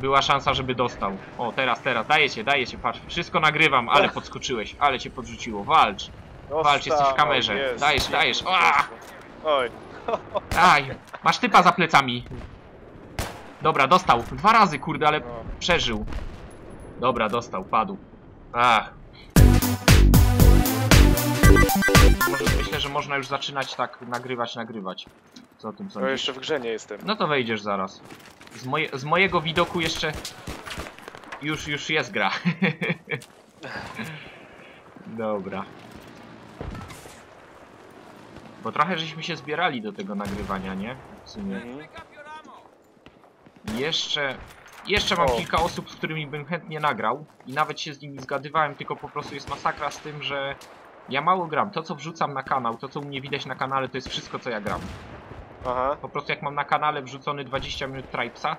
Była szansa, żeby dostał. O, teraz, daję się, patrz. Wszystko nagrywam, ale podskoczyłeś, ale cię podrzuciło. Walcz. Walcz, jesteś w kamerze. Jest, Dajesz. Oj. Aj, masz typa za plecami. Dobra, dostał. 2 razy, kurde, ale przeżył. Dobra, dostał, padł. Ach. Myślę, że można już zaczynać tak nagrywać. Co o tym sądzisz? No jeszcze w grze nie jestem. No to wejdziesz zaraz. Z mojego widoku jeszcze... Już jest gra. Dobra. Bo trochę żeśmy się zbierali do tego nagrywania, nie? W sumie. Jeszcze mam kilka osób, z którymi bym chętnie nagrał. I nawet się z nimi zgadywałem, tylko po prostu jest masakra z tym, że... Ja mało gram. To, co wrzucam na kanał, to, co u mnie widać na kanale, to jest wszystko, co ja gram. Aha. Po prostu jak mam na kanale wrzucony 20 minut Tribesa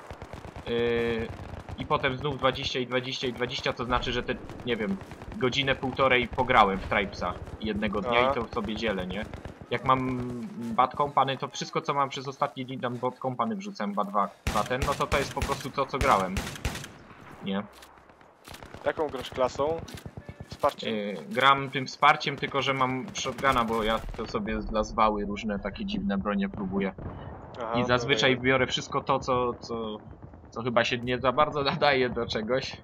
i potem znów 20 i 20 i 20, to znaczy, że te, nie wiem, godzinę, półtorej pograłem w Tribesa jednego dnia i to sobie dzielę, nie? Jak mam Bad Company, to wszystko, co mam przez ostatni dzień tam Bad Company wrzucam, no to jest po prostu to, co grałem. Nie? Jaką grasz klasą? Wsparciem? Gram tym wsparciem, tylko że mam shotguna, bo ja to sobie dla zwały różne takie dziwne bronie próbuję. Aha, I zazwyczaj biorę wszystko to, co chyba się nie za bardzo nadaje do czegoś.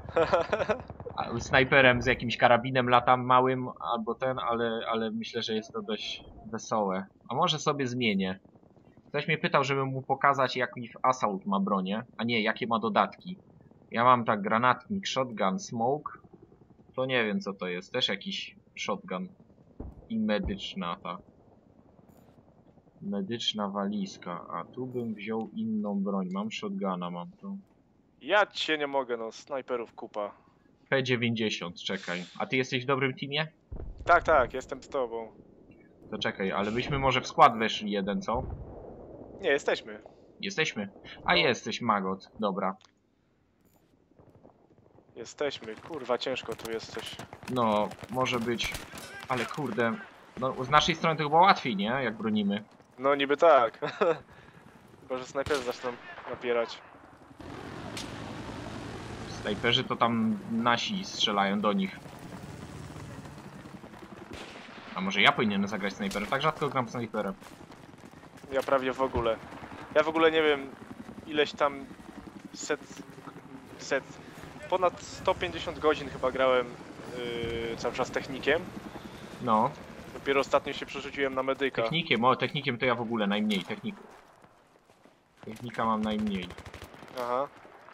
A snajperem z jakimś karabinem latam małym albo ale myślę, że jest to dość wesołe. A może sobie zmienię. Ktoś mnie pytał, żebym mu pokazać, jaki Assault ma bronię, a nie, jakie ma dodatki. Ja mam tak granatnik, shotgun, smoke. To nie wiem, co to jest. Też jakiś shotgun. I medyczna ta. Medyczna walizka. A tu bym wziął inną broń. Mam shotguna, mam to. Ja cię nie mogę, no, snajperów kupa. P90, czekaj. A ty jesteś w dobrym teamie? Tak, jestem z tobą. To czekaj, ale byśmy może w skład weszli jeden, co? Nie, jesteśmy. Jesteśmy. A jesteś, Magot. Dobra. Jesteśmy. Kurwa, ciężko tu jest coś. No, może być... Ale kurde... No, z naszej strony to chyba łatwiej, nie? Jak bronimy. No niby tak. Chyba, że snajperzy zaczną napierać. Snajperzy to tam nasi strzelają do nich. A może ja powinienem zagrać snajperem? Tak rzadko gram snajperem. Ja prawie w ogóle. Ja w ogóle nie wiem ileś tam ponad 150 godzin chyba grałem cały czas technikiem. No. Dopiero ostatnio się przerzuciłem na medyka. Technikiem to ja w ogóle najmniej. Technika mam najmniej. Aha.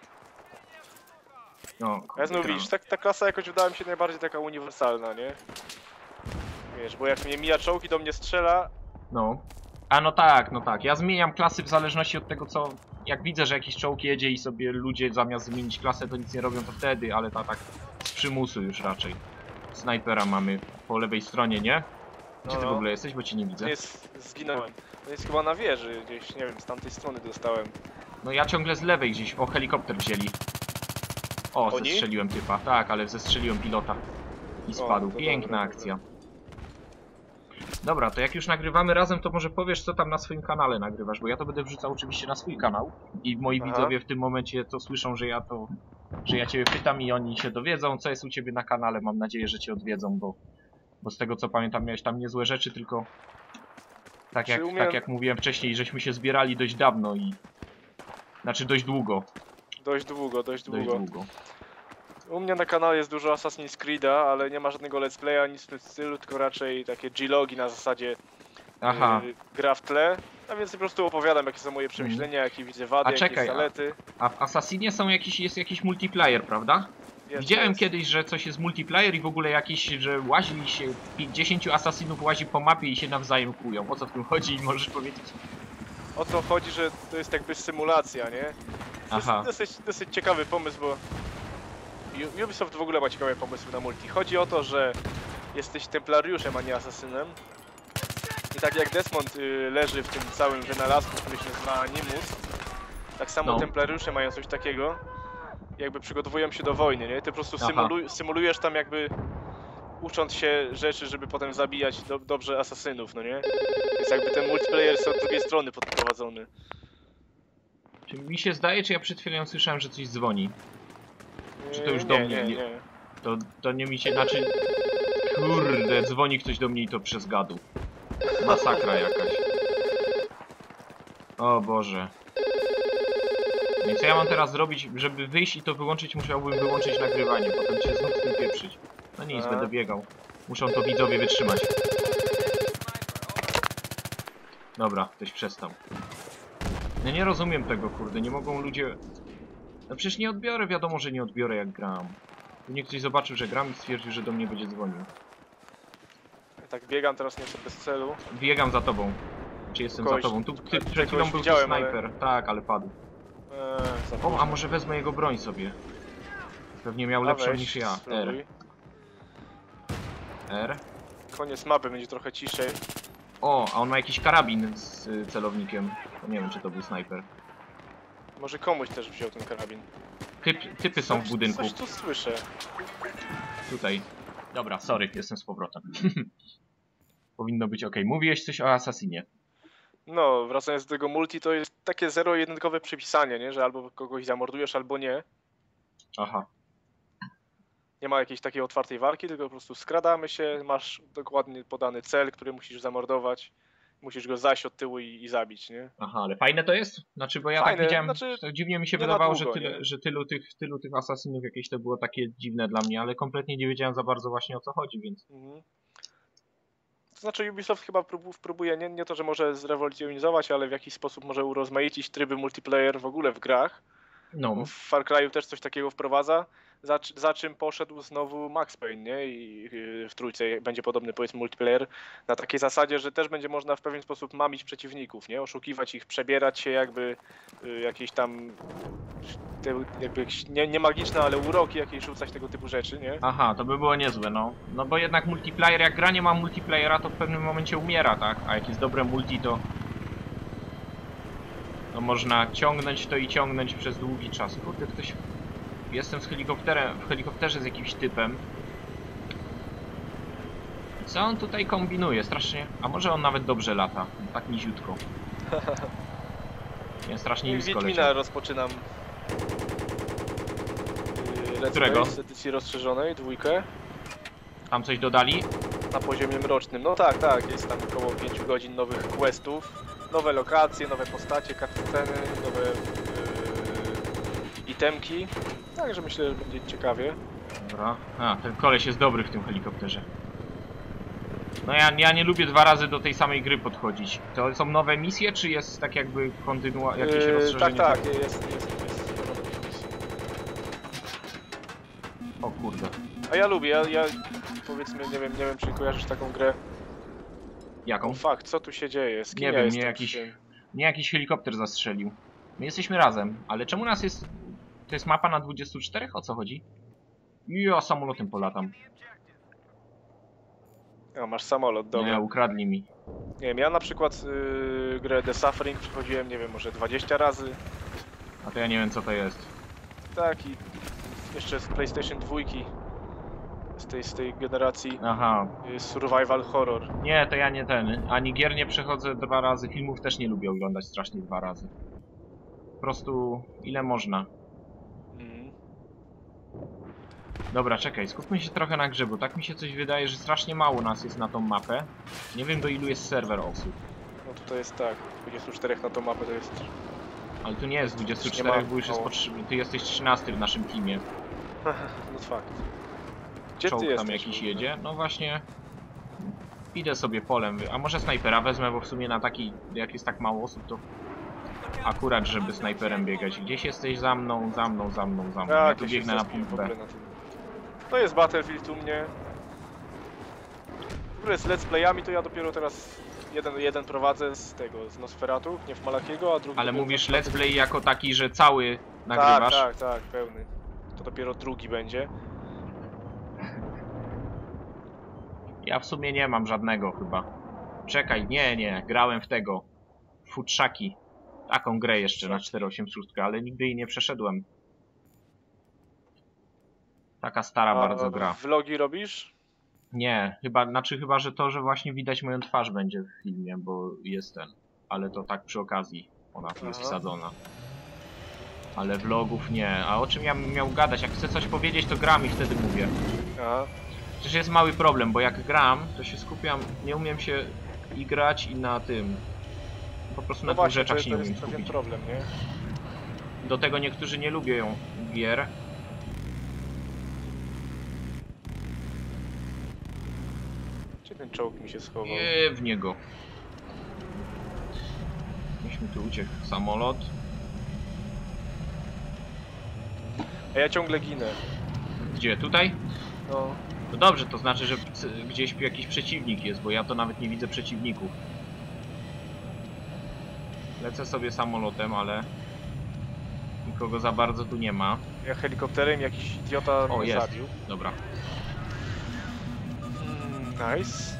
No, Ja znów widzisz, ta klasa jakoś wydała mi się najbardziej taka uniwersalna, nie? Wiesz, bo jak mnie mija czołg i do mnie strzela... No. A no tak. Ja zmieniam klasy w zależności od tego, co... Jak widzę, że jakiś czołg jedzie i sobie ludzie zamiast zmienić klasę, to nic nie robią, to wtedy, ale tak z przymusu już raczej. Snajpera mamy po lewej stronie, nie? Gdzie ty w ogóle jesteś, bo cię nie widzę? Zginąłem. To jest chyba na wieży, gdzieś, nie wiem, z tamtej strony dostałem. No ja ciągle z lewej gdzieś, o, helikopter wzięli. O, Oni? zestrzeliłem typa, tak, ale zestrzeliłem pilota. I spadł, piękna akcja. Dobra, to jak już nagrywamy razem, to może powiesz, co tam na swoim kanale nagrywasz, bo ja to będę wrzucał oczywiście na swój kanał. I moi widzowie w tym momencie to słyszą, że ja ciebie pytam i oni się dowiedzą, co jest u ciebie na kanale. Mam nadzieję, że cię odwiedzą, bo z tego co pamiętam, miałeś tam niezłe rzeczy, tylko tak jak mówiłem wcześniej, żeśmy się zbierali dość dawno i... Znaczy dość długo. Dość długo. U mnie na kanale jest dużo Assassin's Creed'a, ale nie ma żadnego let's playa, nic w tym stylu, tylko raczej takie G-logi na zasadzie gra w tle. A więc po prostu opowiadam, jakie są moje przemyślenia, jakie widzę wady, jakie zalety. A w Assassinie jest jakiś multiplayer, prawda? Widziałem kiedyś, że coś jest multiplayer i w ogóle jakiś, że łazi się 10 asasinów łazi po mapie i się nawzajem kłują. O co w tym chodzi? Możesz powiedzieć? O to chodzi, że to jest jakby symulacja, nie? To jest dosyć ciekawy pomysł, bo Ubisoft w ogóle ma ciekawe pomysły na multi. Chodzi o to, że jesteś templariuszem, a nie asasynem. I tak jak Desmond leży w tym całym wynalazku, który się nazywa Animus, tak samo templariusze mają coś takiego, jakby przygotowują się do wojny, nie? Ty po prostu symulujesz tam jakby, ucząc się rzeczy, żeby potem zabijać dobrze asasynów, no nie? Więc jakby ten multiplayer jest od drugiej strony podprowadzony. Czy mi się zdaje, czy ja przed chwilą słyszałem, że coś dzwoni? Czy to już do mnie? Nie. To nie mi się... Znaczy... Kurde, dzwoni ktoś do mnie i to przez gadu. Masakra jakaś. O Boże. No i co ja mam teraz zrobić? Żeby wyjść i to wyłączyć, musiałbym wyłączyć nagrywanie. Potem się znów z tym pieprzyć. No nic, będę biegał. Muszą to widzowie wytrzymać. Dobra, ktoś przestał. No nie rozumiem tego, kurde. Nie mogą ludzie... No przecież nie odbiorę, wiadomo, że nie odbiorę jak gram. Tu nie ktoś zobaczył, że gram i stwierdził, że do mnie będzie dzwonił. Ja tak biegam teraz nieco bez celu. Biegam za tobą. Czy jestem za tobą? Tu przed chwilą był widziałem, snajper. Ale... Tak, ale padł. O, a może wezmę jego broń sobie. Pewnie miał lepszą niż ja. R. Koniec mapy, będzie trochę ciszej. O, a on ma jakiś karabin z celownikiem. To nie wiem, czy to był snajper. Może komuś też wziął ten karabin. Typy są w budynku. Coś tu słyszę. Tutaj. Dobra, sorry, jestem z powrotem. Powinno być ok. Mówiłeś coś o Assassinie. No, wracając do tego multi, to jest takie zero-jedynkowe przypisanie, nie? Że albo kogoś zamordujesz, albo nie. Aha. Nie ma jakiejś takiej otwartej walki, tylko po prostu skradamy się, masz dokładnie podany cel, który musisz zamordować. Musisz go zajść od tyłu i zabić, nie? Aha, ale fajne to jest? Znaczy, bo ja fajne, tak widziałem, znaczy, to dziwnie mi się wydawało, że tylu tych asasynów jakieś to było takie dziwne dla mnie, ale kompletnie nie wiedziałem za bardzo właśnie o co chodzi, więc... To znaczy Ubisoft chyba próbuje nie to, że może zrewolucjonizować, ale w jakiś sposób może urozmaicić tryby multiplayer w ogóle w grach. No. W Far Cry'u też coś takiego wprowadza, za czym poszedł znowu Max Payne, nie? I w trójce będzie podobny, powiedzmy, multiplayer na takiej zasadzie, że też będzie można w pewien sposób mamić przeciwników, nie? Oszukiwać ich, przebierać się jakby jakieś tam jakby nie magiczne, ale uroki jakieś rzucać, tego typu rzeczy, nie? Aha, to by było niezłe, no. No bo jednak multiplayer, jak gra nie ma multiplayera, to w pewnym momencie umiera, tak? A jak jest dobre multi, to można ciągnąć to i ciągnąć przez długi czas. Kurde, ktoś... Jestem z helikopterem, w helikopterze z jakimś typem. Co on tutaj kombinuje? Strasznie... A może on nawet dobrze lata? Tak niziutko. Nie, strasznie nisko leci. Wiedźmina rozpoczynam. Którego? Z edycji rozszerzonej, 2. Tam coś dodali? Na poziomie mrocznym. No tak, jest tam około 5 godzin nowych questów. Nowe lokacje, nowe postacie, cutsceny, nowe itemki. Także myślę, że będzie ciekawie. Dobra. A, ten koleś jest dobry w tym helikopterze. No ja nie lubię 2 razy do tej samej gry podchodzić. To są nowe misje, czy jest tak jakby jakieś rozszerzenie? Tak, jest nowe misje. O kurde. A ja lubię, ja powiedzmy, nie wiem, czy kojarzysz taką grę. Jaką? O fuck, co tu się dzieje? Z kim nie ja wiem, mnie jakiś helikopter zastrzelił. My jesteśmy razem, ale czemu nas jest... To jest mapa na 24? O co chodzi? Ja samolotem polatam. A, masz samolot, dobra. Nie, ukradli mi. Nie wiem, ja na przykład grę The Suffering przechodziłem, nie wiem, może 20 razy. A to ja nie wiem co to jest. Tak, i jeszcze z PlayStation 2. Z tej generacji. Aha. Survival horror. Nie, to ja nie ani gier nie przechodzę 2 razy, filmów też nie lubię oglądać strasznie 2 razy. Po prostu ile można. Dobra, czekaj, skupmy się trochę na grze, bo tak mi się coś wydaje, że strasznie mało nas jest na tą mapę. Nie wiem do ilu jest serwer osób. No tutaj jest tak, 24 na tą mapę to jest... Ale tu nie jest 24, bo już jest ty jesteś 13 w naszym teamie. No fakt. Gdzie czołg ty tam jesteś? jakiś jedzie. No właśnie. Idę sobie polem. A może snajpera wezmę, bo w sumie na taki, jak jest tak mało osób, to akurat, żeby snajperem biegać. Gdzieś jesteś za mną. Ja tu biegnę na punkt B. To jest Battlefield u mnie. W ogóle z let's playami to ja dopiero teraz jeden prowadzę z z Nosferatu, nie w Malachiego, a drugi... Ale mówisz let's play jako taki, że cały nagrywasz? Tak, pełny. To dopiero drugi będzie. Ja w sumie nie mam żadnego chyba. Czekaj, nie, grałem w tego. Futrzaki. Taką grę jeszcze na 486, ale nigdy jej nie przeszedłem. Taka stara bardzo gra. Vlogi robisz? Nie, chyba, że to, że właśnie widać moją twarz będzie w filmie, bo jest ten. Ale to tak przy okazji ona tu jest wsadzona. Ale vlogów nie. A o czym ja bym miał gadać? Jak chcę coś powiedzieć, to gram i wtedy mówię. Aha. Przecież jest mały problem, bo jak gram, to się skupiam, nie umiem się i grać i na tym. Po prostu na tych rzeczach się nie umiem skupić. To jest problem, nie? Do tego niektórzy nie lubią gier. Gdzie ten czołg mi się schował? Nie w niego. Myśmy tu uciekł samolot. A ja ciągle ginę. Gdzie? Tutaj? No. No dobrze, to znaczy, że gdzieś jakiś przeciwnik jest, bo ja to nawet nie widzę przeciwników. Lecę sobie samolotem, ale nikogo za bardzo tu nie ma. Ja helikopterem, jakiś idiota mnie jest. zabił. Dobra. Nice.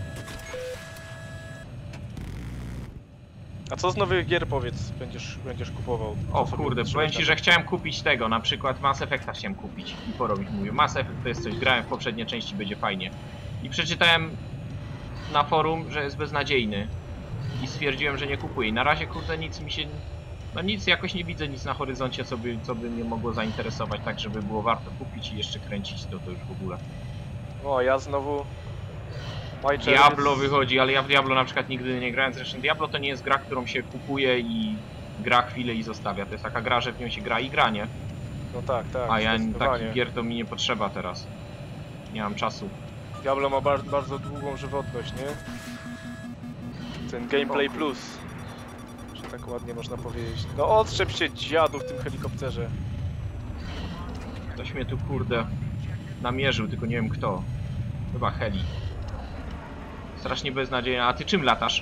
A co z nowych gier, powiedz, będziesz kupował? O kurde, powiem ci, że chciałem kupić tego, na przykład Mass Effecta chciałem kupić i porobić, mówię, Mass Effect to jest coś, grałem w poprzednie części, będzie fajnie. I przeczytałem na forum, że jest beznadziejny i stwierdziłem, że nie kupuję. I na razie kurde nic mi się, no nic, jakoś nie widzę nic na horyzoncie, co by mnie mogło zainteresować, tak żeby było warto kupić i jeszcze kręcić to już w ogóle. O, ja znowu... Diablo wychodzi, ale ja w Diablo na przykład nigdy nie grałem. Zresztą Diablo to nie jest gra, którą się kupuje i gra chwilę i zostawia. To jest taka gra, że w nią się gra i gra, nie? No tak, tak. A ja takich gier to mi nie potrzeba teraz. Nie mam czasu. Diablo ma bardzo długą żywotność, nie? Ten gameplay plus. Że tak ładnie można powiedzieć. No otrzep się dziadu w tym helikopterze. Ktoś mnie tu kurde namierzył, tylko nie wiem kto. Chyba heli. Strasznie beznadziejnie. A ty czym latasz?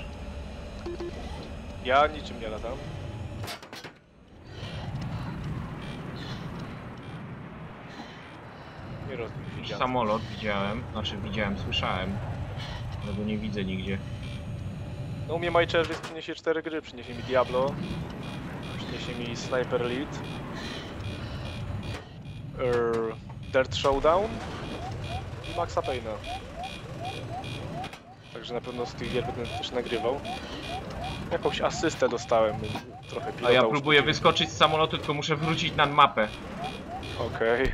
Ja niczym nie latam. Nie rozumiem. Samolot widziałem, znaczy widziałem, słyszałem. Ale go nie widzę nigdzie. No u mnie My Czerwiec przyniesie 4 gry. Przyniesie mi Diablo. Przyniesie mi Sniper Elite. Dirt Showdown. I Maxa Payne'a. Także na pewno z tych gier będę też nagrywał. Jakąś asystę dostałem, trochę pilota. A ja próbuję wyskoczyć z samolotu, tylko muszę wrócić nad mapę. Okej.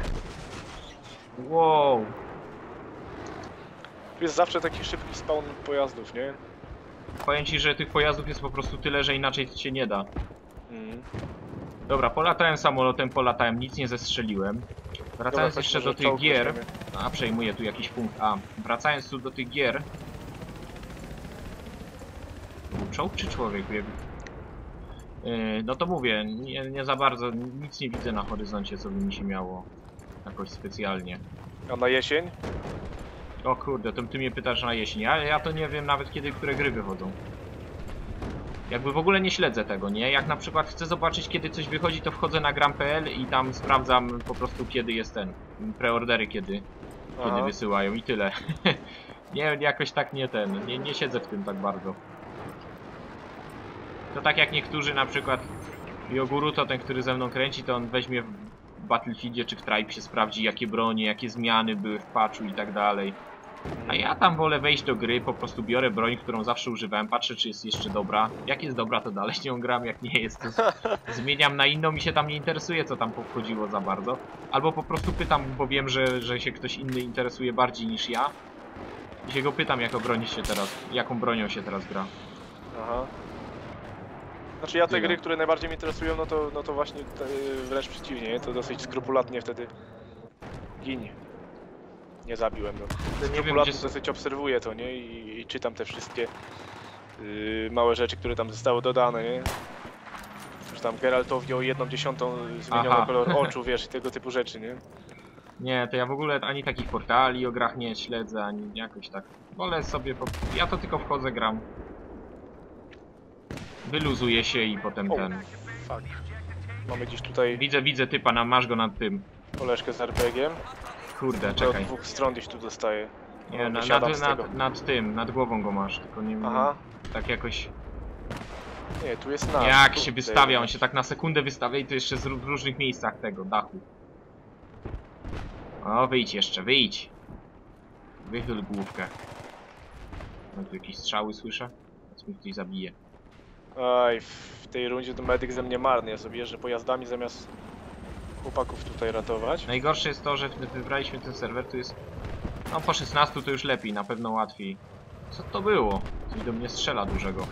Wow. Tu jest zawsze taki szybki spawn pojazdów, nie? Powiem ci, że tych pojazdów jest po prostu tyle, że inaczej się nie da. Mhm. Dobra, polatałem samolotem, nic nie zestrzeliłem. Wracając Dobra, jeszcze do tych gier... A, przejmuję tu jakiś punkt A. Wracając tu do tych gier... Czołg czy człowiek? No to mówię, nie za bardzo, nic nie widzę na horyzoncie, co by mi się miało jakoś specjalnie. A na jesień? O kurde, to ty mnie pytasz na jesień, ja to nie wiem nawet kiedy które gry wychodzą. Jakby w ogóle nie śledzę tego, nie? Jak na przykład chcę zobaczyć kiedy coś wychodzi, to wchodzę na gram.pl i tam sprawdzam po prostu kiedy jest ten, preordery kiedy wysyłają i tyle. Nie, jakoś tak nie siedzę w tym tak bardzo. To tak jak niektórzy na przykład Joguruto, ten który ze mną kręci, to on weźmie w Battlefieldzie czy w Tribe się sprawdzi jakie bronie, jakie zmiany były w patchu i tak dalej. A ja tam wolę wejść do gry, po prostu biorę broń, którą zawsze używałem, patrzę czy jest jeszcze dobra. Jak jest dobra to dalej nią gram, jak nie jest to zmieniam na inną, mi się tam nie interesuje co tam wchodziło za bardzo. Albo po prostu pytam, bo wiem, że się ktoś inny interesuje bardziej niż ja. I się go pytam jaką bronią się teraz gra. Aha. Znaczy ja te gry, które najbardziej mnie interesują, no to właśnie wręcz przeciwnie, to dosyć skrupulatnie wtedy giń. Nie zabiłem, no. Skrupulatnie dosyć obserwuję to, nie? I czytam te wszystkie małe rzeczy, które tam zostały dodane, nie? Że tam Geraltowi o 1/10 zmieniono kolor oczu, wiesz, i tego typu rzeczy, nie? Nie, to ja w ogóle ani takich portali o grach nie śledzę, ani jakoś tak. Wolę sobie, ja to tylko wchodzę, gram. Wyluzuję się i potem Fuck. Mamy gdzieś tutaj... Widzę typa, masz go nad tym. Koleżkę z RPG-iem. Kurde, czekaj. Z dwóch stron gdzieś tu dostaję. Nie, nad głową go masz, tylko nie wiem, tak jakoś... Nie, tu jest Jak się wystawia, on się tak na sekundę wystawia i to jeszcze w różnych miejscach tego dachu. O, wyjdź jeszcze, wyjdź! Wychyl główkę. No tu jakieś strzały słyszę? Teraz mi ktoś zabije. Aj, w tej rundzie to medyk ze mnie marny. Ja sobie jeżdżę pojazdami zamiast chłopaków tutaj ratować. Najgorsze jest to, że wybraliśmy ten serwer, tu jest... No po 16 to już lepiej, na pewno łatwiej. Co to było? Coś do mnie strzela dużego.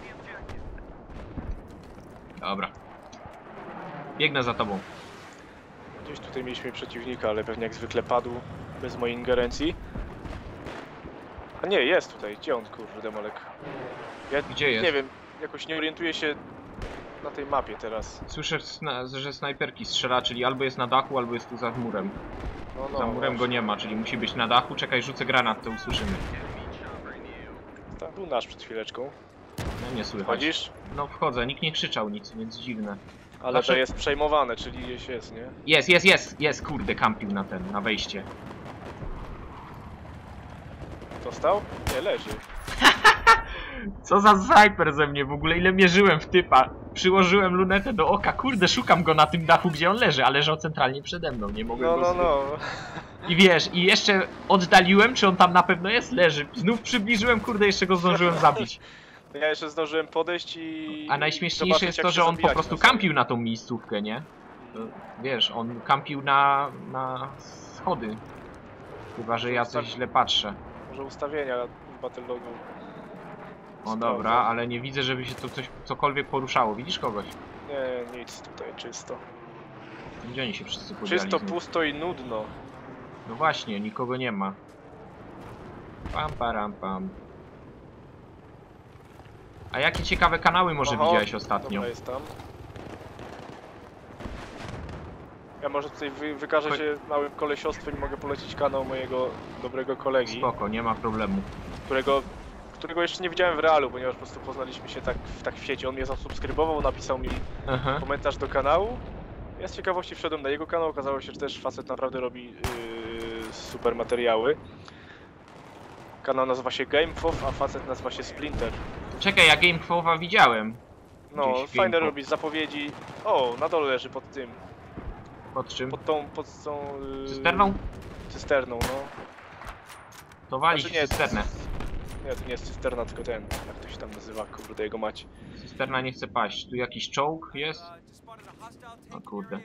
Dobra. Biegnę za tobą. Gdzieś tutaj mieliśmy przeciwnika, ale pewnie jak zwykle padł bez mojej ingerencji. A nie, jest tutaj. Gdzie on, kurde, Molek? Ja Gdzie jest? nie wiem, jakoś nie orientuję się na tej mapie teraz. Słyszę, że snajperki strzela, czyli albo jest na dachu, albo jest tu za murem. No, Za murem go nie ma, czyli musi być na dachu. Czekaj, rzucę granat, to usłyszymy. Tam był nasz przed chwileczką. No nie słychać. Chodzisz? No wchodzę, nikt nie krzyczał nic, więc dziwne. Ale Zawsze- to jest przejmowane, czyli gdzieś jest, nie? Jest, kurde, kampił na wejście. Dostał? Nie, leży. Co za snajper ze mnie w ogóle, ile mierzyłem w typa. Przyłożyłem lunetę do oka, kurde, szukam go na tym dachu, gdzie on leży, a leżał centralnie przede mną, nie mogłem go No. I wiesz, i jeszcze oddaliłem, czy on tam na pewno jest, leży. Znów przybliżyłem, kurde, jeszcze go zdążyłem zabić. Ja jeszcze zdążyłem podejść i... A najśmieszniejsze zobaczyć, jest jak to, się że on po zabijać prostu nawzajem. kampił na tą miejscówkę, nie? To, wiesz, on kampił na schody. Chyba, że ja coś źle patrzę. Może ustawienia w Battlelogu. O dobra, ale nie widzę, żeby się to cokolwiek poruszało. Widzisz kogoś? Nie, nic tutaj, czysto. Gdzie oni się wszyscy podzieli? Czysto, znów? pusto i nudno. No właśnie, nikogo nie ma. Pam, param, pam. A jakie ciekawe kanały może Oho, widziałeś ostatnio? Dobra, jest tam. Ja może tutaj wykażę się małym kolesiostwem i mogę polecić kanał mojego dobrego kolegi, Spoko, nie ma problemu. którego jeszcze nie widziałem w realu, ponieważ po prostu poznaliśmy się tak w sieci. On mnie zasubskrybował, napisał mi Aha. komentarz do kanału. Ja z ciekawości wszedłem na jego kanał, okazało się, że też facet naprawdę robi super materiały. Kanał nazywa się GameFow, a facet nazywa się Splinter. Czekaj, ja GameFowa widziałem. No, Gdzieś fajne GameFow. robi zapowiedzi. O, na dole leży pod tym, Pod czym? pod tą Cysterną? cysterną, no. To walić Znaczy nie, cysternę. Nie, to nie jest cysterna, tylko ten, jak to się tam nazywa, kurde, jego mać. Cysterna nie chce paść. Tu jakiś czołg jest? O kurde.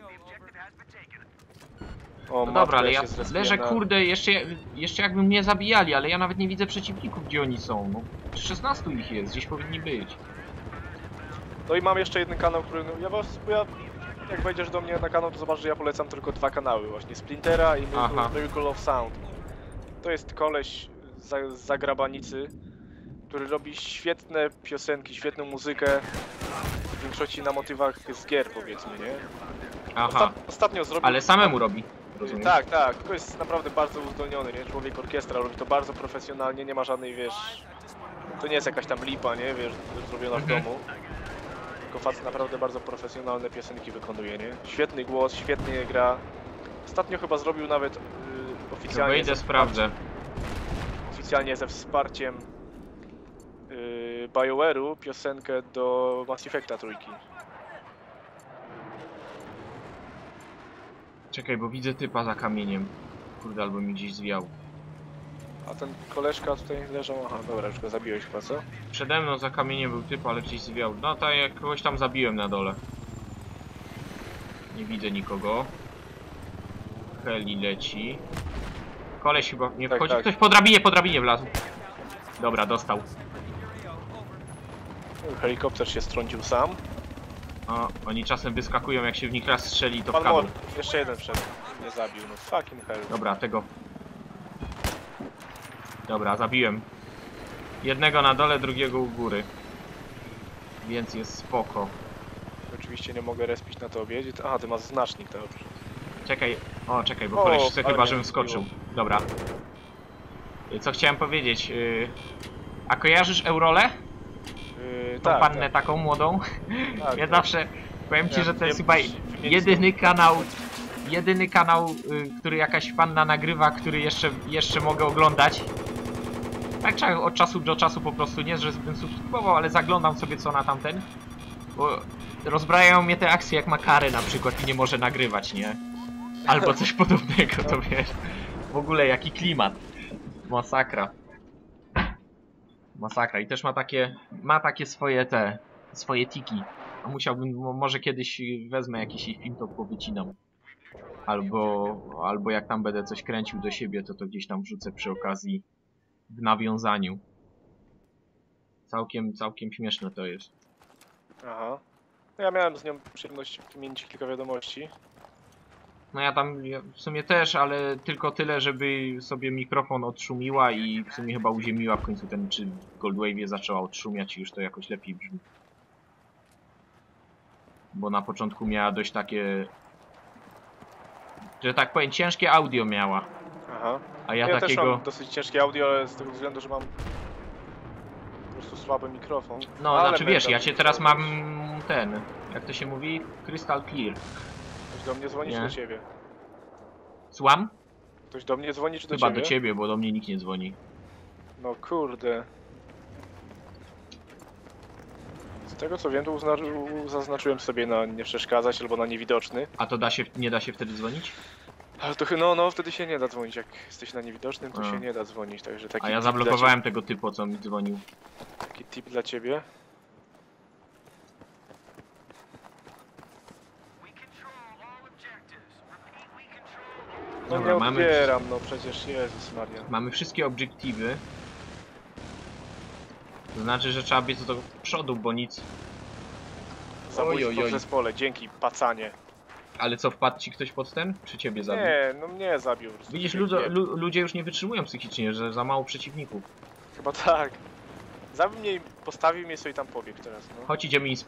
O, No dobra, ale matka ja się zrespiła leżę, na- kurde, jeszcze jakby mnie zabijali, ale ja nawet nie widzę przeciwników, gdzie oni są. No, 16 ich jest, gdzieś powinni być. No i mam jeszcze jeden kanał, który, no, jak wejdziesz do mnie na kanał, to zobacz, że ja polecam tylko dwa kanały, właśnie Splintera i Aha. Miracle of Sound. To jest koleś z zagrabanicy, który robi świetne piosenki, świetną muzykę, w większości na motywach z gier, powiedzmy, nie? Aha, Ostatnio zrobił... ale samemu robi, rozumiem? Tak, to jest naprawdę bardzo uzdolniony, nie? Człowiek orkiestra, robi to bardzo profesjonalnie, nie ma żadnej, wiesz... To nie jest jakaś tam lipa, nie? Wiesz, zrobiona w domu. Tylko facet naprawdę bardzo profesjonalne piosenki wykonuje, nie? Świetny głos, świetnie gra. Ostatnio chyba zrobił nawet oficjalnie... Wejdę, sprawdzę. Oficjalnie ze wsparciem BioWare'u piosenkę do Mass Effecta trójki. Czekaj, bo widzę typa za kamieniem. Kurde, albo mi gdzieś zwiał. A ten koleżka tutaj leżał... Aha, dobra, już go zabiłeś chyba, co? Przede mną za kamieniem był typ, ale gdzieś zwiał. No to ja kogoś tam zabiłem na dole. Nie widzę nikogo. Heli leci. Koleś chyba nie Tak, wchodzi. tak. Ktoś po drabinie wlazł. Dobra, dostał. Helikopter się strącił sam. O, oni czasem wyskakują, jak się w nich raz strzeli, to Pan wpadł. Mor, jeszcze jeden wszedł. Nie zabił, no fucking hell. Dobra, tego. Dobra, zabiłem. Jednego na dole, drugiego u góry. Więc jest spoko. Oczywiście nie mogę respić na tobie. Aha, ty masz znacznik, dobrze. Czekaj, czekaj, bo O, koleś chce ale chyba, mnie żebym skoczył. zbiło. Dobra. Co chciałem powiedzieć? A kojarzysz Eurolę? Tą Tak, pannę tak, taką młodą? tak, Ja tak. zawsze powiem ci, Ja że to jest wiem, chyba wymienić jedyny kanał, który jakaś panna nagrywa, który jeszcze mogę oglądać. Tak od czasu do czasu po prostu, nie, że bym subskrybował, ale zaglądam sobie co na tamten. Bo rozbrajają mnie te akcje jak ma karę na przykład i nie może nagrywać, nie? Albo coś podobnego, to wiesz. W ogóle jaki klimat. Masakra. Masakra. I też ma takie swoje swoje tiki. A musiałbym, może kiedyś wezmę jakiś ich film, to powycinam. Albo jak tam będę coś kręcił do siebie, to gdzieś tam wrzucę przy okazji w nawiązaniu. Całkiem śmieszne to jest. Aha. No ja miałem z nią przyjemność wymienić kilka wiadomości. No ja w sumie też, ale tylko tyle, żeby sobie mikrofon odszumiła i w sumie chyba uziemiła w końcu ten, czy w Goldwave'ie zaczęła odszumiać i już to jakoś lepiej brzmi. Bo na początku miała dość takie, że tak powiem, ciężkie audio miała. Aha. A ja też takiego... mam dosyć ciężkie audio, ale z tego względu, że mam po prostu słaby mikrofon. No, ale znaczy wiesz, ja cię teraz mam coś. ten, jak to się mówi? Crystal clear. Ktoś do mnie dzwoni czy Nie. do ciebie? Słucham? Ktoś do mnie dzwoni czy do Chyba ciebie? do ciebie, bo do mnie nikt nie dzwoni. No kurde. Z tego co wiem, to zaznaczyłem sobie na nie przeszkadzać albo na niewidoczny. A to nie da się wtedy dzwonić? Ale to no wtedy się nie da dzwonić. Jak jesteś na niewidocznym, to się nie da dzwonić, także taki A ja tip zablokowałem tego typu, co mi dzwonił. taki tip dla ciebie. No Dobra, nie odbieram, no przecież Jezus Maria. Mamy wszystkie obiektywy. To znaczy, że trzeba biec do przodu, bo nic... Zabójstwo w zespole, dzięki pacanie. Ale co, wpadł ci ktoś pod ten? Czy ciebie zabił? Nie, no mnie zabił. Po prostu. Widzisz, ludzie już nie wytrzymują psychicznie, że za mało przeciwników. Chyba tak. Zabił mnie i postawił mnie sobie i tam pobiegł teraz, no. Chodź, idziemy im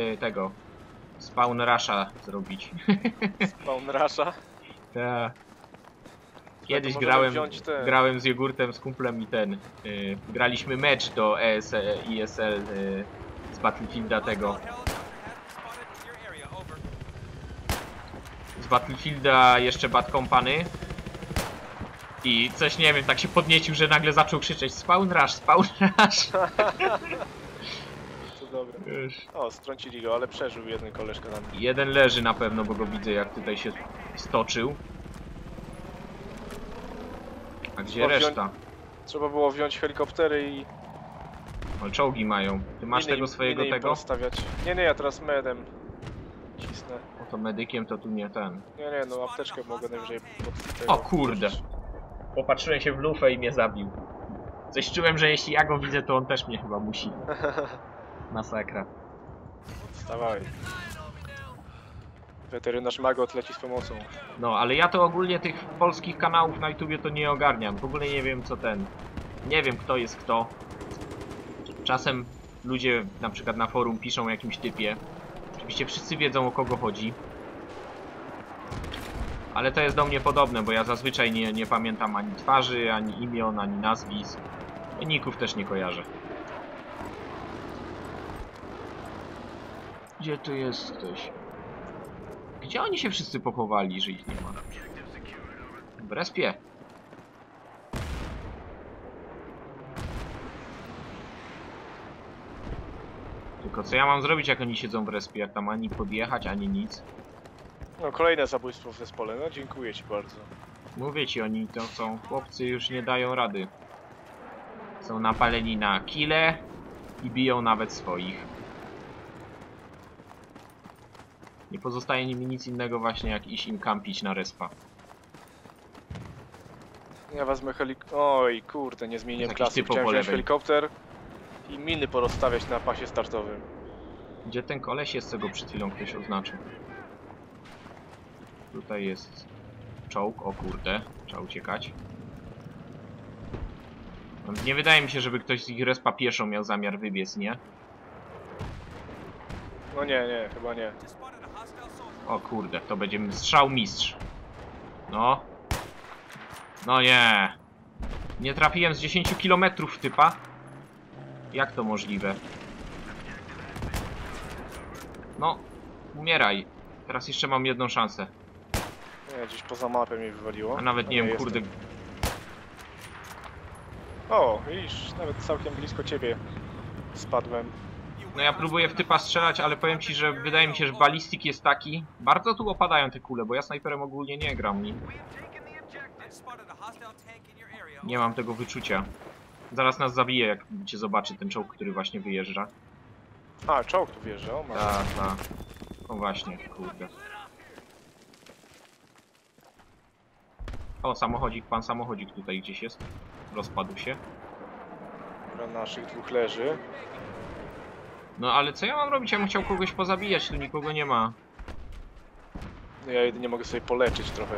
spawn rusha zrobić. Spawn rusha. Tak. Kiedyś to możemy grałem z jogurtem, z kumplem i graliśmy mecz do ESL z Battlefielda tego. Z Battlefielda jeszcze Bad Company. I coś, nie wiem, tak się podniecił, że nagle zaczął krzyczeć spawn rush, spawn rush. To dobre. O, strącili go, ale przeżył jeden koleżka na mnie. Jeden leży na pewno, bo go widzę, jak tutaj się stoczył. A gdzie reszta? Trzeba było wziąć helikoptery i... Ale czołgi mają. Ty masz tego swojego tego? Postawiać. Nie, ja teraz medem cisnę. No to medykiem to tu nie ten. Nie, no apteczkę mogę najwyżej pod tego. O kurde! Popatrzyłem się w lufę i mnie zabił. Coś czułem, że jeśli ja go widzę, to on też mnie chyba musi. Masakra. Wstawaj. Weterynarz Magot leci z pomocą. No, ale ja to ogólnie tych polskich kanałów na YouTubie to nie ogarniam. W ogóle nie wiem co ten. Nie wiem kto jest kto. Czasem ludzie na przykład na forum piszą o jakimś typie. Oczywiście wszyscy wiedzą o kogo chodzi. Ale to jest do mnie podobne, bo ja zazwyczaj nie pamiętam ani twarzy, ani imion, ani nazwisk. Ników też nie kojarzę. Gdzie tu jest ktoś? Gdzie oni się wszyscy pochowali, że ich nie ma? W respie. Tylko co ja mam zrobić, jak oni siedzą w respie? Jak tam ani podjechać, ani nic? No kolejne zabójstwo w zespole, no dziękuję ci bardzo. Mówię ci, oni to są chłopcy, już nie dają rady. Są napaleni na kile i biją nawet swoich. Nie pozostaje mi nic innego właśnie jak iść im kampić na respa. Ja wezmę Oj kurde, nie zmieniłem klasy. Chciałem wziąć helikopter i miny porozstawiać na pasie startowym. Gdzie ten koleś jest, co go przed chwilą ktoś oznaczył? Tutaj jest czołg, o kurde, trzeba uciekać. Nie wydaje mi się, żeby ktoś z ich respa pieszą miał zamiar wybiec, nie? No nie, chyba nie. O kurde, to będzie strzał mistrz. No. No nie. Nie trafiłem z 10 km w typa. Jak to możliwe? No, umieraj. Teraz jeszcze mam jedną szansę. Nie, gdzieś poza mapę mnie wywaliło. A nawet nie wiem, kurde. O, widzisz, nawet całkiem blisko ciebie spadłem. No ja próbuję w typa strzelać, ale powiem ci, że wydaje mi się, że balistyk jest taki. Bardzo tu opadają te kule, bo ja snajperem ogólnie nie gram. Nie mam tego wyczucia. Zaraz nas zabije, jak cię zobaczy ten czołg, który właśnie wyjeżdża. A, czołg tu wjeżdża, o Ta. O właśnie, kurde. O, samochodzik, pan samochodzik tutaj gdzieś jest. Rozpadł się. Na naszych dwóch leży. No ale co ja mam robić? Ja bym chciał kogoś pozabijać, tu nikogo nie ma. Ja jedynie mogę sobie poleczyć trochę.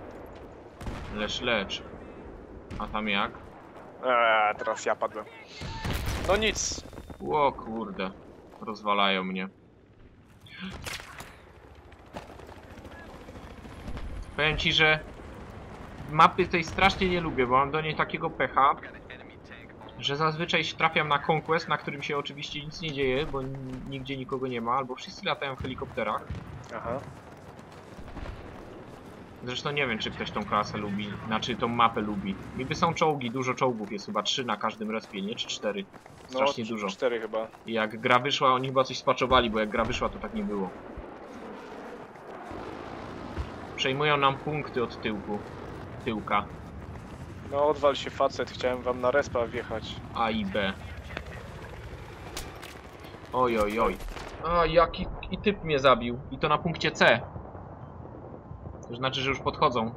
Lecz. A tam jak? Teraz ja padłem. No nic. O kurde. Rozwalają mnie. Powiem ci, że mapy tej strasznie nie lubię, bo mam do niej takiego pecha, że zazwyczaj trafiam na Conquest, na którym się oczywiście nic nie dzieje, bo nigdzie nikogo nie ma, albo wszyscy latają w helikopterach. Aha. Zresztą nie wiem, czy ktoś tą klasę lubi, znaczy tą mapę lubi. Niby są czołgi, dużo czołgów jest, chyba 3 na każdym respie, nie? Czy 4? Strasznie dużo. 4 chyba. I jak gra wyszła, oni chyba coś spaczowali, bo jak gra wyszła, to tak nie było. Przejmują nam punkty od tyłka. No odwal się facet, chciałem wam na respa wjechać. A i B. Oj. A jaki typ mnie zabił. I to na punkcie C. To znaczy, że już podchodzą.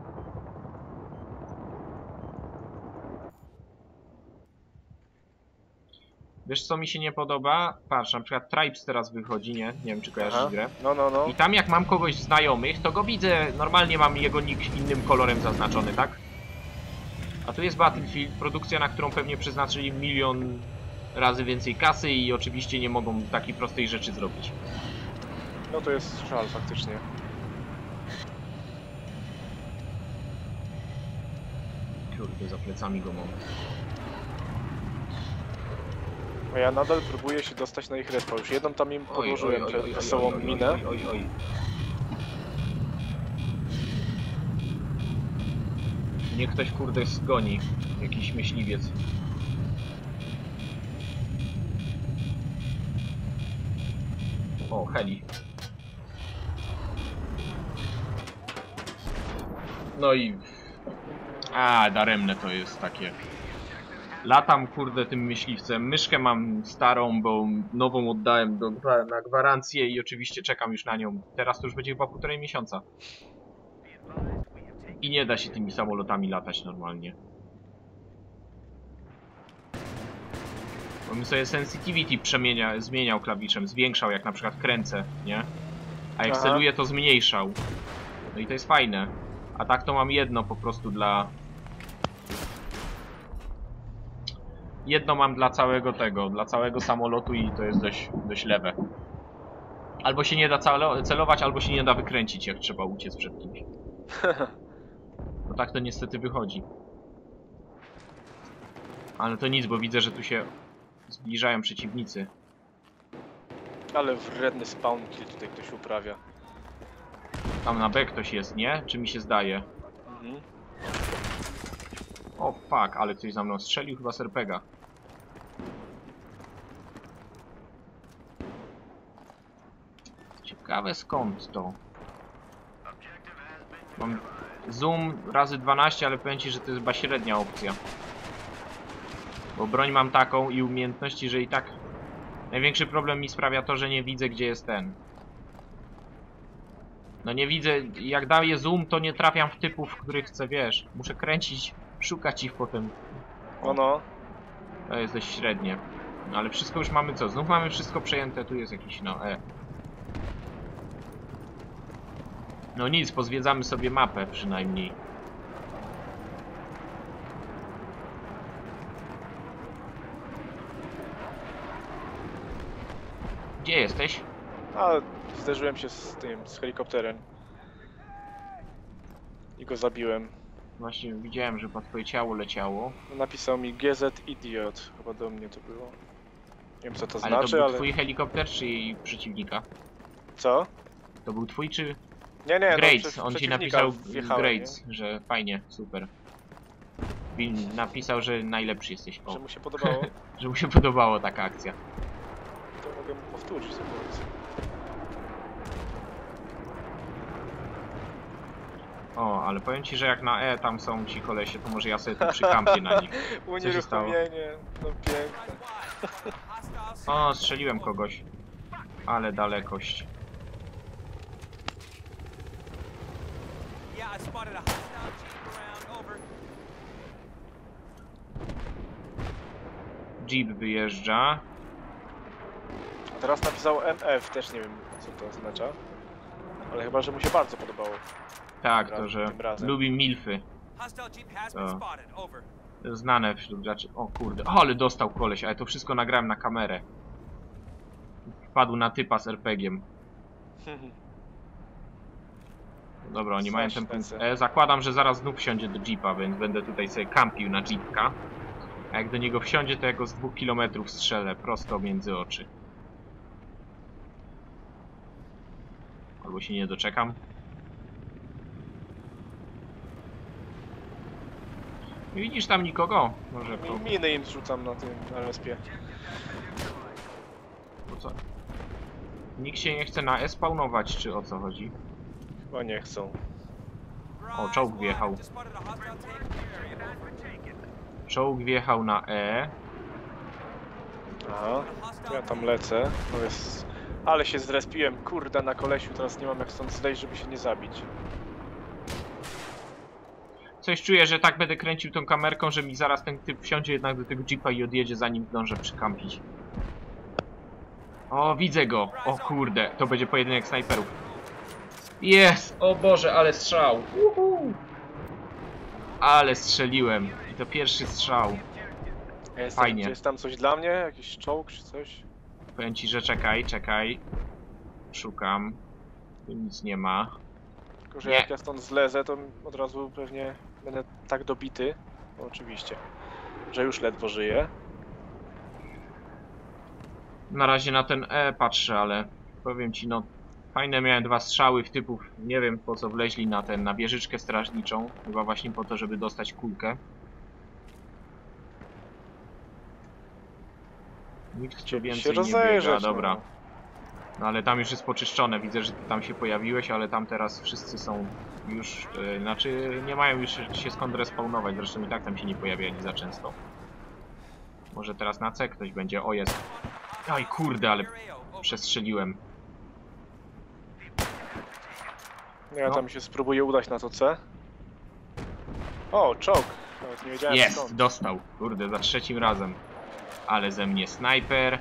Wiesz co mi się nie podoba? Patrz, na przykład Tribes teraz wychodzi, nie? Nie wiem, czy kojarzysz grę. No. I tam jak mam kogoś znajomych, to go widzę, normalnie mam jego nick innym kolorem zaznaczony, tak? A tu jest Battlefield, produkcja, na którą pewnie przeznaczyli 1 000 000 razy więcej kasy i oczywiście nie mogą takiej prostej rzeczy zrobić. No to jest żal faktycznie. Kurde, za plecami go mam. A ja nadal próbuję się dostać na ich respa. Już jedną tam im podłożyłem przed wesołą minę. Oj. Niech ktoś kurde zgoni. Jakiś myśliwiec. O, heli. No i... daremne to jest takie. Latam kurde tym myśliwcem. Myszkę mam starą, bo nową oddałem na gwarancję i oczywiście czekam już na nią. Teraz to już będzie chyba 1,5 miesiąca. I nie da się tymi samolotami latać normalnie. Bo bym sobie sensitivity zmieniał klawiszem, zwiększał jak na przykład kręcę, nie? A jak celuję to zmniejszał. No i to jest fajne. A tak to mam jedno po prostu dla... Jedno mam dla całego dla całego samolotu i to jest dość lewe. Albo się nie da celować, albo się nie da wykręcić, jak trzeba uciec przed kimś. No tak to niestety wychodzi. Ale to nic, bo widzę, że tu się zbliżają przeciwnicy. Ale wredny spawn kill tutaj ktoś uprawia. Tam na B ktoś jest, nie? Czy mi się zdaje? O fuck, ale ktoś za mną strzelił chyba z RPGa. Ciekawe skąd to. Mam zoom razy 12, ale powiem ci, że to jest chyba średnia opcja. Bo broń mam taką i umiejętności, że i tak... Największy problem mi sprawia to, że nie widzę, gdzie jest ten. No nie widzę, jak daję zoom, to nie trafiam w typów, których chcę, wiesz. Muszę kręcić, szukać ich potem. No. To jest dość średnie. No ale wszystko już mamy co? Znów mamy wszystko przejęte, tu jest jakiś No nic, pozwiedzamy sobie mapę przynajmniej. Gdzie jesteś? A zderzyłem się z helikopterem. I go zabiłem. Właśnie widziałem, że pod twoje ciało leciało. Napisał mi GZ Idiot, chyba do mnie to było. Nie wiem co to znaczy, ale... to był twój helikopter czy jej przeciwnika? Co? To był twój czy... Nie, Grades, no, on ci napisał Grades, że fajnie, super. Bill napisał, że najlepszy jesteś. Że mu się podobało? Że mu się podobała taka akcja. To mogę mu powtórzyć tę polecę. O, ale powiem ci, że jak na E tam są ci kolesie, to może ja sobie tu przykampię na nich. Unieruchomienie, no piękne. O, strzeliłem kogoś. Ale dalekość. Jeep wyjeżdża. A teraz napisał MF, też nie wiem co to oznacza. Ale chyba, że mu się bardzo podobało. Tak, to że lubi milfy. To znane wśród graczy. O kurde, ale dostał koleś, ale to wszystko nagrałem na kamerę. Wpadł na typa z RPG-iem. Dobra, oni mają ten punkt E. Zakładam, że zaraz znów wsiądzie do jeepa, więc będę tutaj sobie kampił na jeepka. A jak do niego wsiądzie, to ja go z 2 km strzelę prosto między oczy. Albo się nie doczekam. Widzisz tam nikogo? Może to... Miny im zrzucam na tym LSP. Po co? Nikt się nie chce na E spawnować, czy o co chodzi? Chyba nie chcą. O, czołg wjechał. Czołg wjechał na E. Aha, to ja tam lecę. No jest... Ale się zrespiłem, kurde, na kolesiu, teraz nie mam jak stąd zejść, żeby się nie zabić. Coś czuję, że tak będę kręcił tą kamerką, że mi zaraz ten typ wsiądzie jednak do tego jeepa i odjedzie, zanim zdążę przykampić. O, widzę go! O kurde, to będzie pojedynek snajperów. Jest! O Boże, ale strzał! Ale strzeliłem. I to pierwszy strzał. Fajnie. Jest tam coś dla mnie? Jakiś czołg czy coś? Powiem ci, że czekaj. Szukam. Tu nic nie ma. Tylko, że jak ja stąd zlezę, to od razu pewnie będę tak dobity. No, oczywiście. Że już ledwo żyję. Na razie na ten E patrzę, ale powiem ci, no fajne miałem 2 strzały w typów. Nie wiem po co wleźli na wieżyczkę strażniczą. Chyba właśnie po to, żeby dostać kulkę. Nikt cię więcej nie biega, dobra. No ale tam już jest poczyszczone. Widzę, że ty tam się pojawiłeś, ale tam teraz wszyscy są już... znaczy nie mają już się skąd respawnować. Zresztą i tak tam się nie pojawiali za często. Może teraz na C ktoś będzie. O, jest. Oj kurde, ale przestrzeliłem. Ja tam się spróbuję udać na to C. O, czołg. Nawet nie wiedziałem jest, skąd. dostał. Kurde, za 3. razem. Ale ze mnie snajper.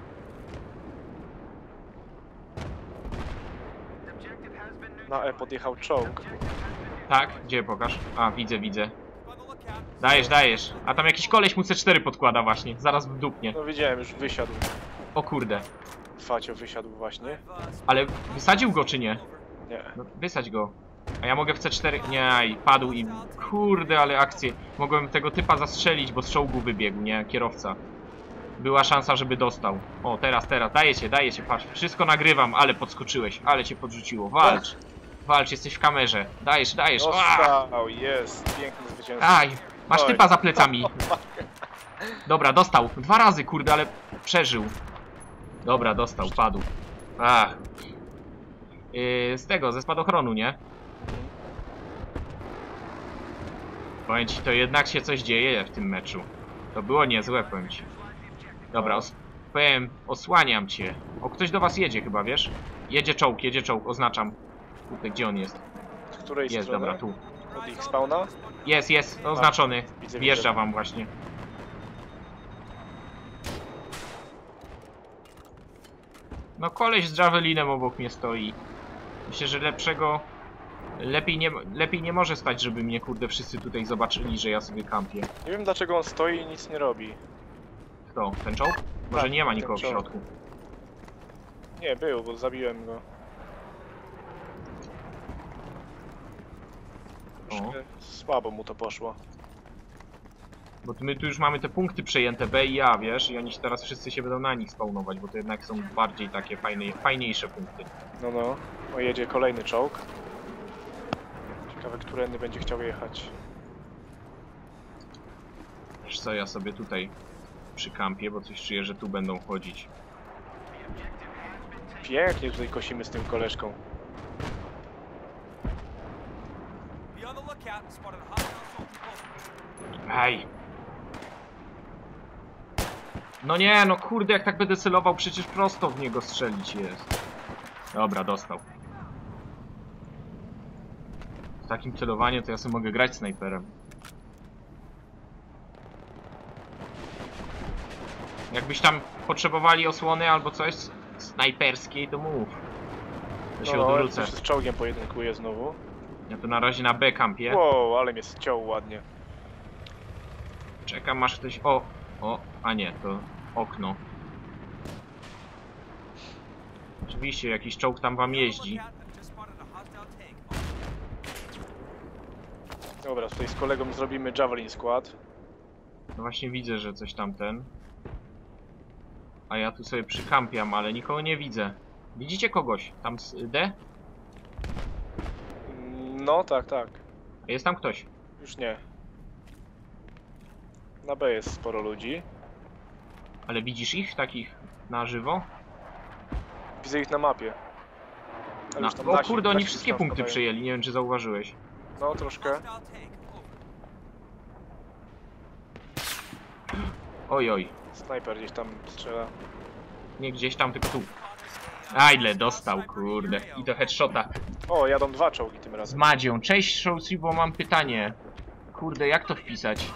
Na E podjechał czołg. Tak? Gdzie pokaż? A, widzę. Dajesz. A tam jakiś koleś mu C4 podkłada właśnie. Zaraz wdupnie. No widziałem, już wysiadł. O kurde. Facio wysiadł właśnie. Ale wysadził go czy nie? Nie. No, wysadź go. A ja mogę w C4... Nie, i padł i... Kurde, ale akcję. Mogłem tego typa zastrzelić, bo z czołgu wybiegł, nie? Kierowca. Była szansa, żeby dostał. O, teraz. Daję cię, patrz. Wszystko nagrywam, ale podskoczyłeś. Ale cię podrzuciło. Walcz, jesteś w kamerze. Dajesz. Dostał, jest. Piękny zwycięstwo. Aj, masz typa za plecami. Dobra, dostał. 2 razy, kurde, ale przeżył. Dobra, dostał, padł. Ze spadochronu, nie? Powiem ci, to jednak się coś dzieje w tym meczu. To było niezłe, powiem ci. Dobra, osłaniam cię. O, ktoś do was jedzie chyba, wiesz? Jedzie czołg, oznaczam. Kurde, gdzie on jest? Z której jest, strony? dobra, tu. Od ich spawna? Jest, oznaczony. Wjeżdża wam właśnie. No koleś z javelinem obok mnie stoi. Myślę, że lepiej nie może stać, żeby mnie kurde wszyscy tutaj zobaczyli, że ja sobie kampię. Nie wiem dlaczego on stoi i nic nie robi. Kto? Ten czołg? Może Tak, nie ma nikogo w czołg. środku. Nie, był, bo zabiłem go. Słabo mu to poszło. Bo my tu już mamy te punkty przejęte B i A, wiesz? I oni teraz wszyscy się będą na nich spawnować, bo to jednak są bardziej takie fajniejsze punkty. No. O, jedzie kolejny czołg. Ciekawe, którędy będzie chciał jechać. Wiesz co, ja sobie tutaj przy kampie, bo coś czuję, że tu będą chodzić. Pięknie tutaj kosimy z tym koleżką. Aj! No nie, no kurde, jak tak będę celował, przecież prosto w niego strzelić jest. Dobra, dostał. Z takim celowaniem to ja sobie mogę grać snajperem. Jakbyś tam potrzebowali osłony albo coś snajperskiej, to mów. To się odwrócę. Ja z czołgiem pojedynkuję znowu. Ja tu na razie na B kampię. Wow, ale mnie ściął ładnie. Czekam aż ktoś... O, a nie, to okno. Oczywiście jakiś czołg tam wam jeździ. Dobra, tutaj z kolegą zrobimy Javelin Squad. No właśnie widzę, że coś tam A ja tu sobie przykampiam, ale nikogo nie widzę. Widzicie kogoś? Tam z D? No, tak, tak. Jest tam ktoś. Już nie. Na B jest sporo ludzi. Ale widzisz ich takich na żywo? Widzę ich na mapie. O kurde, oni wszystkie punkty przejęli, nie wiem czy zauważyłeś. No, troszkę. Oj. Snajper gdzieś tam strzela. Nie gdzieś tam, tylko tu. A ile dostał, kurde. I do headshota. O, jadą 2 czołgi tym Z razem. Madzią. Cześć Showsy, bo mam pytanie. Kurde, jak to wpisać?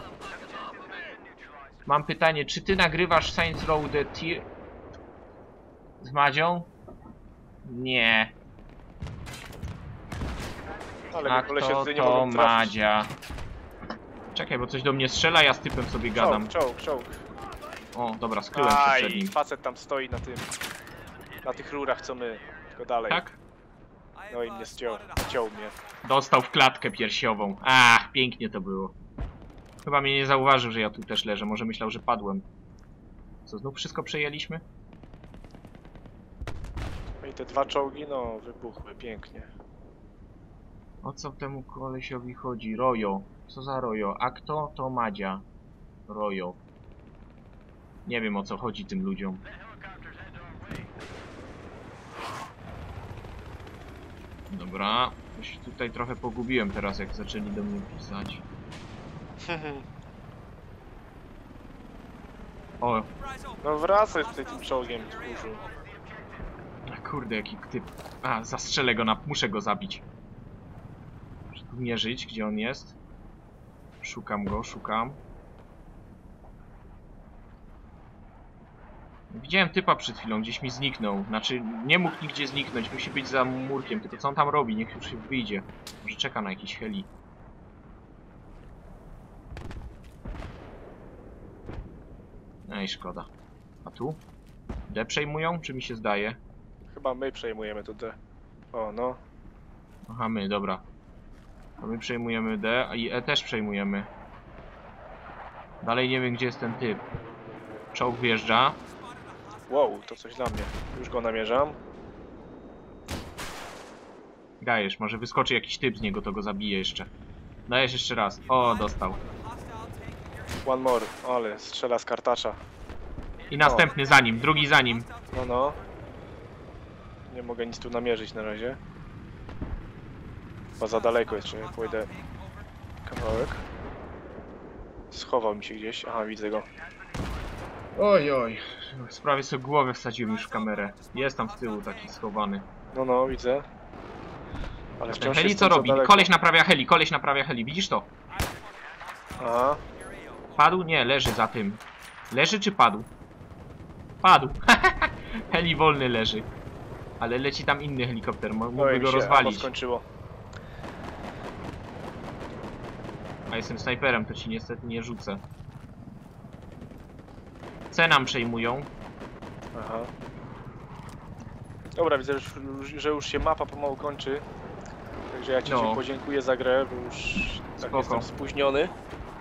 Mam pytanie, czy ty nagrywasz Saints Row the Tier... z Madzią? Nie. Ale A kolesie kto tutaj nie to mogą trafić. Madzia? Czekaj, bo coś do mnie strzela, ja z typem sobie gadam. Czołg. O, dobra, skryłem się przed nim. Facet tam stoi na tym. Na tych rurach co my. Tylko dalej. Tak? No i mnie ściął mnie. Dostał w klatkę piersiową. Ach, pięknie to było. Chyba mnie nie zauważył, że ja tu też leżę. Może myślał, że padłem. Co, znów wszystko przejęliśmy? No i te 2 czołgi, no, wybuchły pięknie. O co temu kolesiowi chodzi? Rojo. Co za Rojo? A kto to Madzia? Rojo. Nie wiem o co chodzi tym ludziom. Dobra. Coś tutaj trochę pogubiłem teraz, jak zaczęli do mnie pisać. O, No wracaj tutaj tym czołgiem, tchórzu. kurde, jaki typ. A, zastrzelę go, muszę go zabić. Muszę tu mierzyć, gdzie on jest. Szukam go, szukam. Widziałem typa przed chwilą, gdzieś mi zniknął. Znaczy, nie mógł nigdzie zniknąć, musi być za murkiem. Tylko co on tam robi? Niech już się wyjdzie. Może czeka na jakiś heli. Ej, szkoda. A tu? D przejmują? Czy mi się zdaje? Chyba my przejmujemy to D. O, no. Aha, my, dobra. To my przejmujemy D, a i E też przejmujemy. Dalej nie wiem, gdzie jest ten typ. Czołg wjeżdża. Wow, to coś dla mnie. Już go namierzam. Dajesz, może wyskoczy jakiś typ z niego, to go zabije jeszcze. Dajesz jeszcze raz. O, dostał. One more. Ale strzela z kartacza. I następny za nim, drugi za nim. No. Nie mogę nic tu namierzyć na razie. Chyba za daleko jeszcze, ja pójdę kawałek. Schował mi się gdzieś. Aha, widzę go. Oj. Prawie sobie głowę wsadziłem już w kamerę. Jest tam z tyłu taki schowany. No, widzę. Ale Ten wciąż heli jestem co za robi? daleko. Koleś naprawia heli. Widzisz to? Aha. Padł? Nie, leży za tym. Leży czy padł? Padł. Heli wolny leży. Ale leci tam inny helikopter, mógłby go rozwalić. Skończyło. A jestem snajperem, to ci niestety nie rzucę. C nam przejmują. Aha. Dobra, widzę, że już się mapa pomału kończy. Także ja ci podziękuję za grę, bo już tak jestem spóźniony.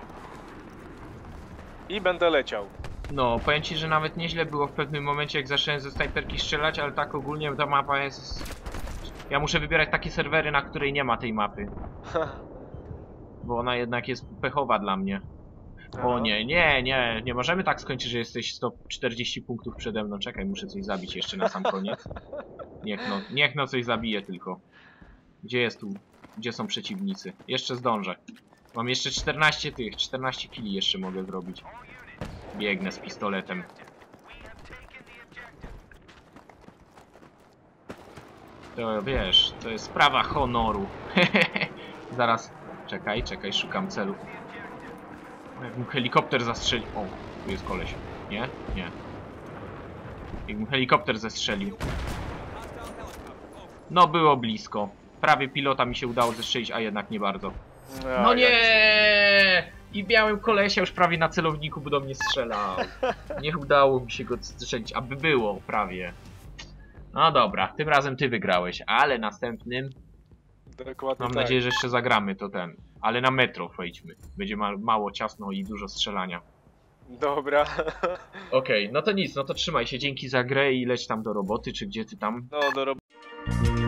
I będę leciał. No, powiem ci, że nawet nieźle było w pewnym momencie, jak zacząłem ze snajperki strzelać, ale tak ogólnie ta mapa jest... Ja muszę wybierać takie serwery, na której nie ma tej mapy. Bo ona jednak jest pechowa dla mnie. O nie możemy tak skończyć, że jesteś 140 punktów przede mną. Czekaj, muszę coś zabić jeszcze na sam koniec. Niech no coś zabije tylko. Gdzie jest tu? Gdzie są przeciwnicy? Jeszcze zdążę. Mam jeszcze 14 killi jeszcze mogę zrobić. Biegnę z pistoletem. To wiesz, to jest sprawa honoru. Zaraz, czekaj, szukam celu. Jakbym helikopter zastrzelił... O, tu jest koleś. Nie? Nie. Jakbym helikopter zestrzelił. No było blisko. Prawie pilota mi się udało zestrzelić, a jednak nie bardzo. No nie! I miałem kolesia już prawie na celowniku, bo do mnie strzelał. Nie udało mi się go strzelić, aby było prawie. No dobra, tym razem ty wygrałeś, ale następnym... Dokładnie Mam tak. nadzieję, że jeszcze zagramy, to ten. Ale na metro wejdźmy. Będzie mało ciasno i dużo strzelania. Dobra. Okej, no to nic, no to trzymaj się, dzięki za grę i leć tam do roboty, czy gdzie ty tam? No, do roboty.